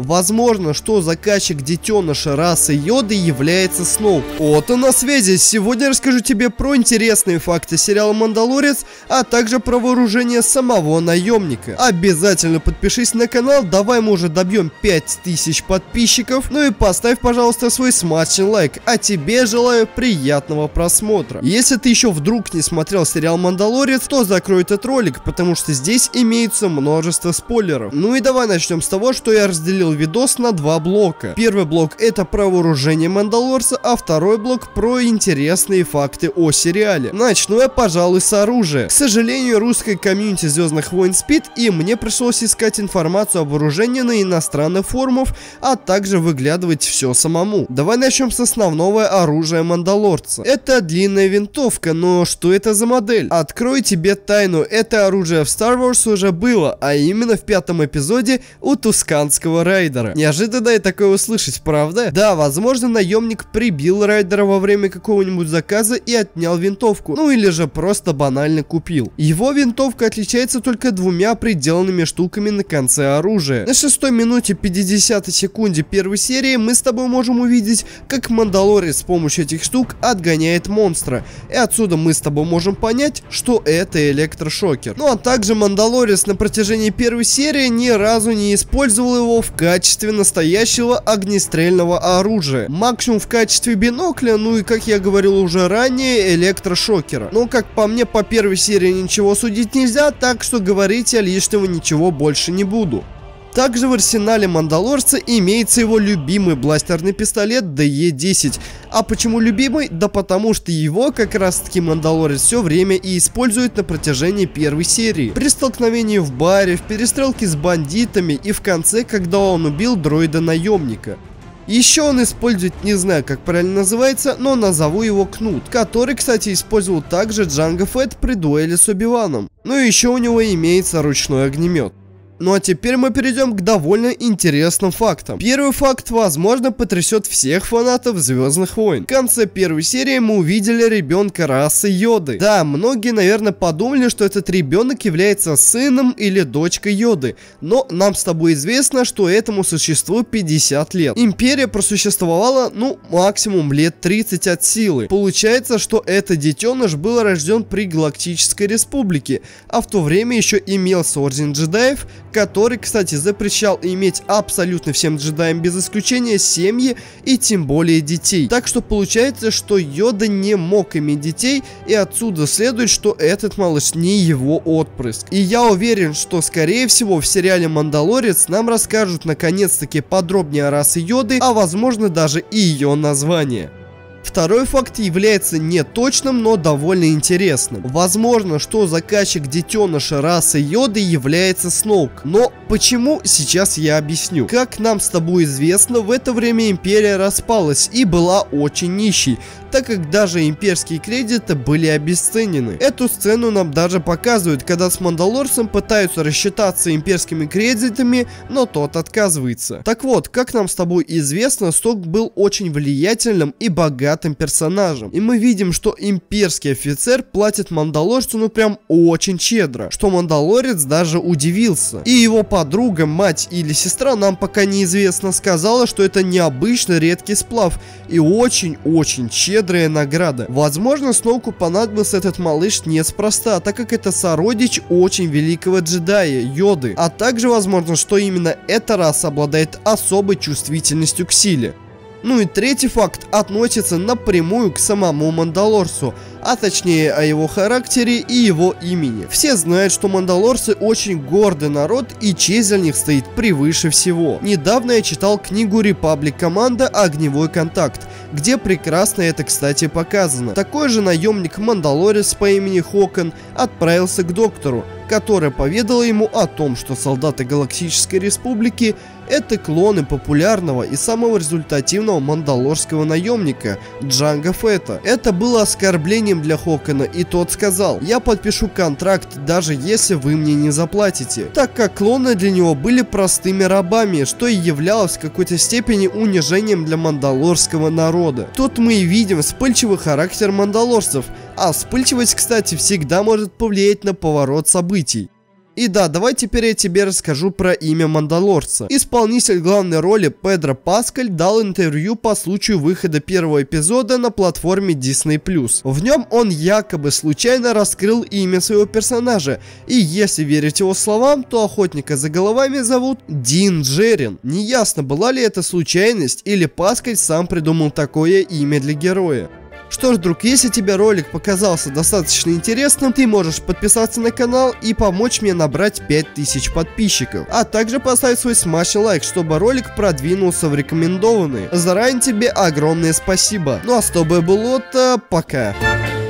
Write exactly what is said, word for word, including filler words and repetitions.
Возможно, что заказчик детеныша расы Йоды является Сноук. Вот он на связи. Сегодня я расскажу тебе про интересные факты сериала «Мандалорец», а также про вооружение самого наемника. Обязательно подпишись на канал, давай мы уже добьем пять тысяч подписчиков. Ну и поставь, пожалуйста, свой смачный лайк. А тебе желаю приятного просмотра. Если ты еще вдруг не смотрел сериал «Мандалорец», то закрой этот ролик, потому что здесь имеется множество спойлеров. Ну и давай начнем с того, что я разделил видос на два блока. Первый блок — это про вооружение Мандалорца, а второй блок про интересные факты о сериале. Начну я, пожалуй, с оружия. К сожалению, русская комьюнити Звездных войн спит, и мне пришлось искать информацию о вооружении на иностранных форумах, а также выглядывать все самому. Давай начнем с основного оружия Мандалорца. Это длинная винтовка, но что это за модель? Открою тебе тайну, это оружие в Star Wars уже было, а именно в пятом эпизоде у Тусканского райдера. Неожиданно и такое услышать, правда? Да, возможно, наемник прибил райдера во время какого-нибудь заказа и отнял винтовку, ну или же просто банально купил. Его винтовка отличается только двумя приделанными штуками на конце оружия. На шестой минуте пятидесятой секунде первой серии мы с тобой можем увидеть, как Мандалорец с помощью этих штук отгоняет монстра, и отсюда мы с тобой можем понять, что это электрошокер. Ну а также Мандалорец на протяжении первой серии ни разу не использовал его в качестве настоящего огнестрельного оружия. Максимум в качестве бинокля, ну и, как я говорил уже ранее, электрошокера. Но, как по мне, по первой серии ничего судить нельзя, так что говорить я лишнего ничего больше не буду. Также в арсенале Мандалорца имеется его любимый бластерный пистолет ди и десять. А почему любимый? Да потому что его как раз таки Мандалорец все время и использует на протяжении первой серии. При столкновении в баре, в перестрелке с бандитами и в конце, когда он убил дроида-наемника. Еще он использует, не знаю, как правильно называется, но назову его Кнут, который, кстати, использовал также Джанго Фетт при дуэли с Оби-Ваном. Ну и еще у него имеется ручной огнемет. Ну а теперь мы перейдем к довольно интересным фактам. Первый факт, возможно, потрясет всех фанатов Звездных войн. В конце первой серии мы увидели ребенка расы Йоды. Да, многие, наверное, подумали, что этот ребенок является сыном или дочкой Йоды. Но нам с тобой известно, что этому существу пятьдесят лет. Империя просуществовала, ну, максимум лет тридцать от силы. Получается, что этот детеныш был рожден при Галактической Республике, а в то время еще имелся Орден Джедаев, который, кстати, запрещал иметь абсолютно всем джедаям без исключения семьи и тем более детей. Так что получается, что Йода не мог иметь детей, и отсюда следует, что этот малыш не его отпрыск. И я уверен, что скорее всего в сериале «Мандалорец» нам расскажут наконец-таки подробнее о расе Йоды, а возможно даже и ее название. Второй факт является неточным, но довольно интересным. Возможно, что заказчик детеныша расы Йоды является Сноук. Но почему, сейчас я объясню. Как нам с тобой известно, в это время империя распалась и была очень нищей, так как даже имперские кредиты были обесценены. Эту сцену нам даже показывают, когда с Мандалорцем пытаются рассчитаться имперскими кредитами, но тот отказывается. Так вот, как нам с тобой известно, Сноук был очень влиятельным и богатым персонажем. И мы видим, что имперский офицер платит Мандалорцу ну прям очень щедро, что Мандалорец даже удивился. И его подруга, мать или сестра, нам пока неизвестно, сказала, что это необычно редкий сплав и очень-очень щедрая награда. Возможно, Сноуку понадобился этот малыш неспроста, так как это сородич очень великого джедая Йоды. А также возможно, что именно эта раса обладает особой чувствительностью к силе. Ну и третий факт относится напрямую к самому Мандалорцу, а точнее о его характере и его имени. Все знают, что мандалорцы очень гордый народ, и честь за них стоит превыше всего. Недавно я читал книгу Republic Commando «Огневой контакт», где прекрасно это, кстати, показано. Такой же наемник-мандалорец по имени Хокон отправился к доктору, которая поведала ему о том, что солдаты Галактической Республики — это клоны популярного и самого результативного мандалорского наемника Джанго Фетта. Это было оскорблением для Хокона, и тот сказал: «Я подпишу контракт, даже если вы мне не заплатите», так как клоны для него были простыми рабами, что и являлось в какой-то степени унижением для мандалорского народа. Тут мы и видим вспыльчивый характер мандалорцев, а вспыльчивость, кстати, всегда может повлиять на поворот событий. И да, давай теперь я тебе расскажу про имя Мандалорца. Исполнитель главной роли Педро Паскаль дал интервью по случаю выхода первого эпизода на платформе Disney плюс. В нем он якобы случайно раскрыл имя своего персонажа, и если верить его словам, то охотника за головами зовут Дин Джерин. Неясно, была ли это случайность или Паскаль сам придумал такое имя для героя. Что ж, друг, если тебе ролик показался достаточно интересным, ты можешь подписаться на канал и помочь мне набрать пять тысяч подписчиков. А также поставить свой смачный лайк, чтобы ролик продвинулся в рекомендованные. Заранее тебе огромное спасибо. Ну а с тобой был Отто, пока.